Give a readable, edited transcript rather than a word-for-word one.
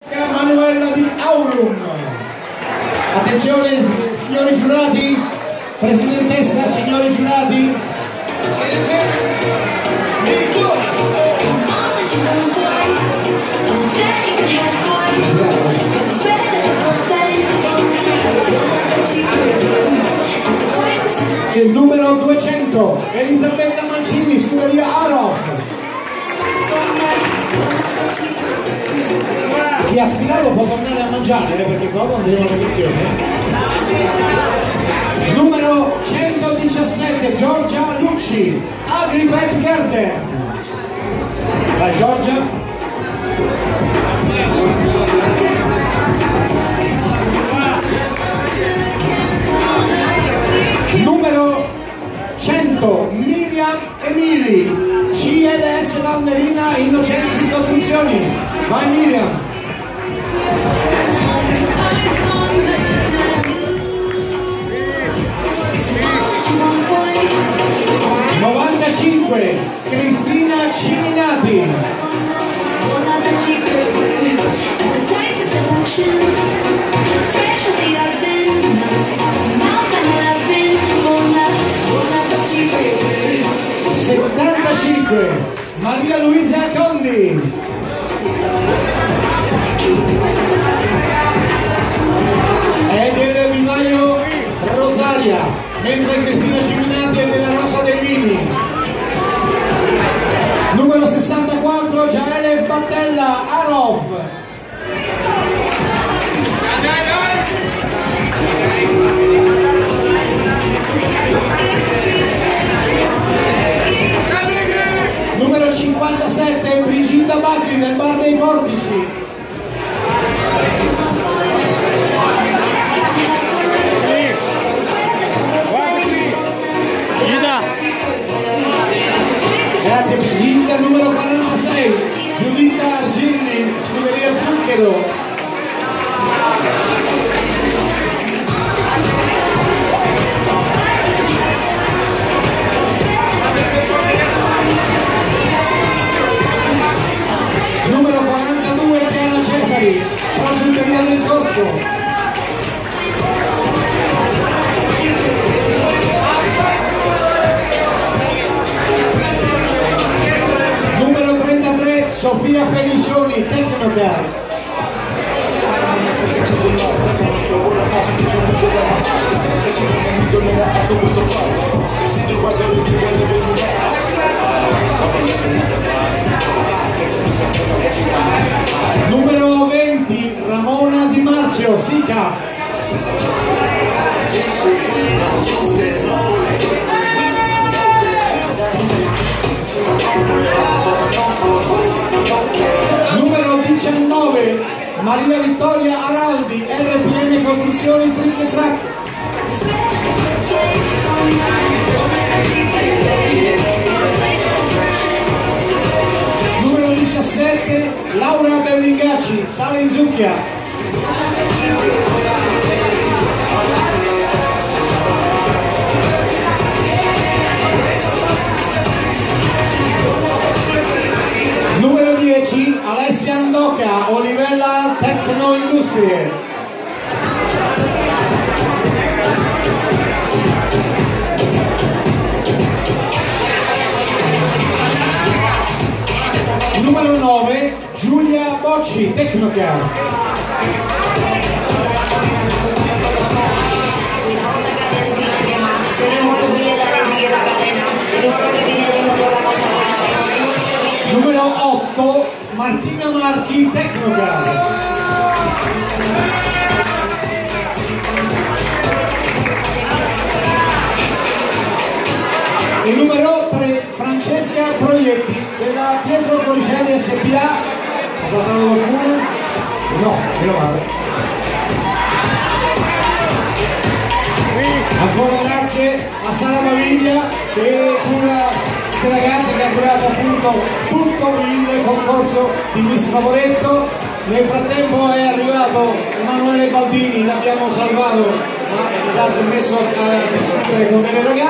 Manuela di Aurum. Attenzione signori giurati, presidentessa, signori giurati. Il numero 200, Elisabetta Mancini, scuderia Arof. Chi ha sfilato può tornare a mangiare, perché dopo andremo alla lezione. Numero 117, Giorgia Lucci, Agripet Garden. Vai Giorgia. Numero 100, Miriam Emili, CLS Valmerina Innocenzi Costruzioni. Vai Miriam. Cristina Ciminati. Maria Luisa Condi. È del vivaio Rosaria, mentre Cristina Ciminati è della Rosa dei Vini. Numero 64, Giaele Sbattella, Arov. Numero 57, Brigida Bacchi del Bar dei Portici. Grazie Brigida. Numero 46, Giuditta Argini, scuderia Zucchero. Numero 42, Chiara Cesari, prosciutteria del Corso. Numero 33, Sofia Felicioni, Tecnocar. Numero 20, Ramona Di Marzio, SICA. Numero 19, Maria Vittoria Araldi, RPM Costruzioni Trick e Track. Numero 17, Laura Berlingacci, Sale in Zucchia. Numero 10, Alessia Andoca, Olivella Tecno Industrie. Numero 9, Giulia Bocci, Tecnocar. Numero 8, Martina Marchi, Tecnocar. E numero 3, Francesca Proietti, della Pietro Coricelli SPA. Ho saltato qualcuno? No, meno male. Ancora grazie a Sara Baviglia, che ragazza che ha curato appunto tutto il concorso di Miss Favoretto. Nel frattempo è arrivato Emanuele Baldini, l'abbiamo salvato, ma già si è messo a discutere con delle ragazze.